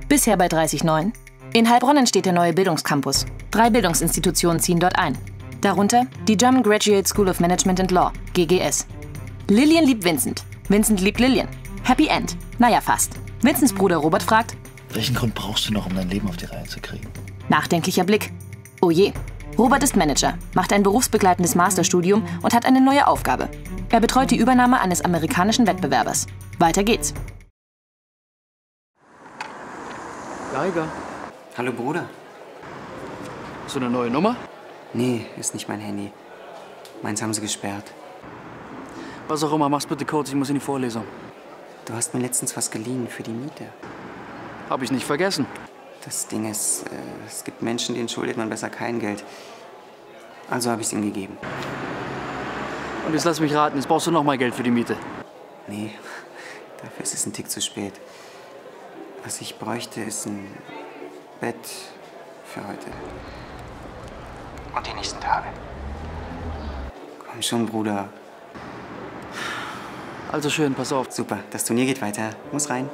Bisher bei 30,9. In Heilbronn entsteht der neue Bildungscampus. 3 Bildungsinstitutionen ziehen dort ein. Darunter die German Graduate School of Management and Law, GGS. Lillian liebt Vincent. Vincent liebt Lillian. Happy End. Naja, fast. Vincents Bruder Robert fragt: Welchen Grund brauchst du noch, um dein Leben auf die Reihe zu kriegen? Nachdenklicher Blick. Oh je. Robert ist Manager, macht ein berufsbegleitendes Masterstudium und hat eine neue Aufgabe. Er betreut die Übernahme eines amerikanischen Wettbewerbers. Weiter geht's. Geiger. Hallo Bruder. Hast du eine neue Nummer? Nee, ist nicht mein Handy. Meins haben sie gesperrt. Was auch immer, mach's bitte kurz, ich muss in die Vorlesung. Du hast mir letztens was geliehen für die Miete. Hab ich nicht vergessen. Das Ding ist, es gibt Menschen, denen schuldet man besser kein Geld. Also habe ich es ihm gegeben. Und jetzt lass mich raten, jetzt brauchst du noch mal Geld für die Miete. Nee, dafür ist es ein Tick zu spät. Was ich bräuchte, ist ein Bett für heute. Und die nächsten Tage. Komm schon, Bruder. Also schön, pass auf. Super, das Turnier geht weiter. Muss rein.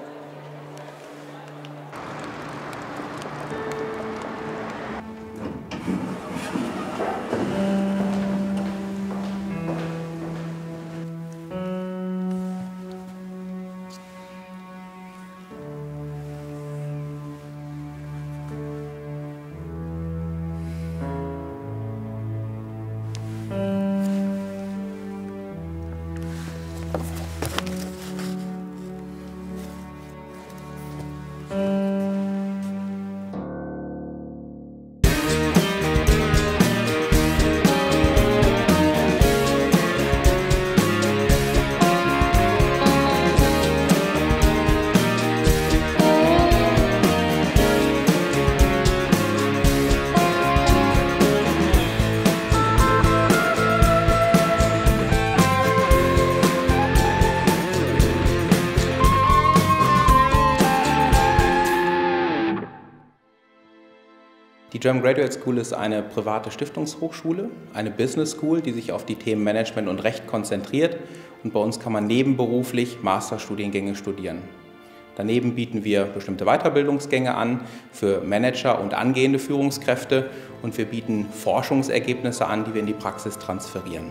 Die German Graduate School ist eine private Stiftungshochschule, eine Business School, die sich auf die Themen Management und Recht konzentriert. Und bei uns kann man nebenberuflich Masterstudiengänge studieren. Daneben bieten wir bestimmte Weiterbildungsgänge an für Manager und angehende Führungskräfte und wir bieten Forschungsergebnisse an, die wir in die Praxis transferieren.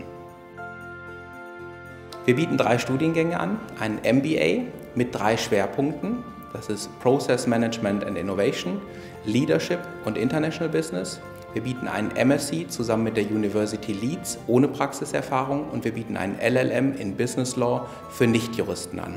Wir bieten 3 Studiengänge an, einen MBA mit 3 Schwerpunkten. Das ist Process Management and Innovation, Leadership und International Business. Wir bieten einen MSc zusammen mit der University Leeds ohne Praxiserfahrung und wir bieten einen LLM in Business Law für Nichtjuristen an.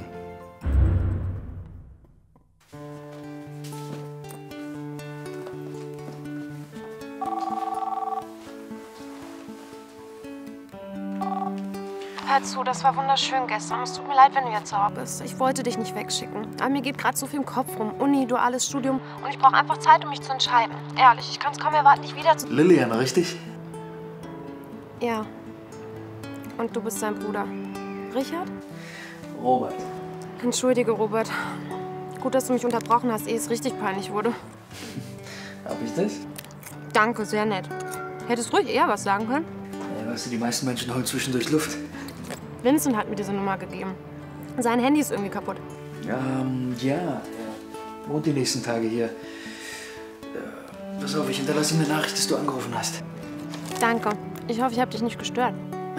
Hör zu, das war wunderschön gestern. Es tut mir leid, wenn du jetzt sauer bist. Ich wollte dich nicht wegschicken. Aber mir geht gerade so viel im Kopf rum. Uni, duales Studium. Und ich brauche einfach Zeit, um mich zu entscheiden. Ehrlich, ich kann es kaum erwarten, dich wieder zu... Lillian, richtig? Ja. Und du bist sein Bruder. Richard? Robert. Entschuldige, Robert. Gut, dass du mich unterbrochen hast, ehe es richtig peinlich wurde. Hab ich das? Danke, sehr nett. Hättest ruhig eher was sagen können. Ja, weißt du, die meisten Menschen holen zwischendurch Luft. Vincent hat mir diese Nummer gegeben. Sein Handy ist irgendwie kaputt. Ja. Wohnt die nächsten Tage hier. Pass auf, ich hinterlasse ihm eine Nachricht, dass du angerufen hast. Danke. Ich hoffe, ich habe dich nicht gestört.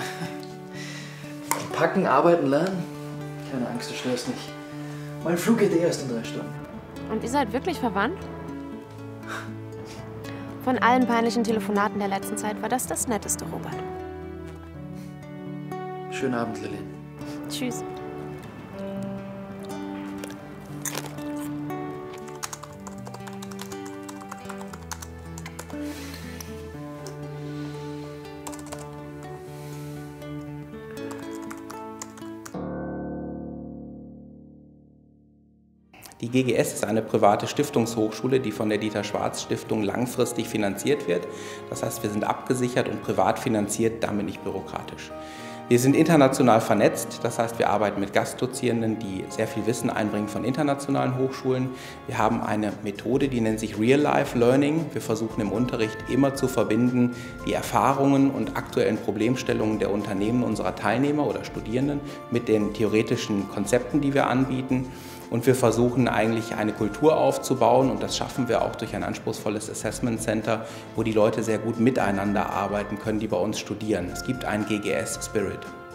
Packen, arbeiten, lernen? Keine Angst, du störst nicht. Mein Flug geht erst in 3 Stunden. Und ihr seid wirklich verwandt? Von allen peinlichen Telefonaten der letzten Zeit war das das Netteste, Robert. Schönen Abend, Lillian. Tschüss. Die GGS ist eine private Stiftungshochschule, die von der Dieter-Schwarz-Stiftung langfristig finanziert wird. Das heißt, wir sind abgesichert und privat finanziert, damit nicht bürokratisch. Wir sind international vernetzt, das heißt, wir arbeiten mit Gastdozierenden, die sehr viel Wissen einbringen von internationalen Hochschulen. Wir haben eine Methode, die nennt sich Real-Life Learning. Wir versuchen im Unterricht immer zu verbinden die Erfahrungen und aktuellen Problemstellungen der Unternehmen unserer Teilnehmer oder Studierenden mit den theoretischen Konzepten, die wir anbieten. Und wir versuchen eigentlich eine Kultur aufzubauen und das schaffen wir auch durch ein anspruchsvolles Assessment Center, wo die Leute sehr gut miteinander arbeiten können, die bei uns studieren. Es gibt einen GGS-Spirit.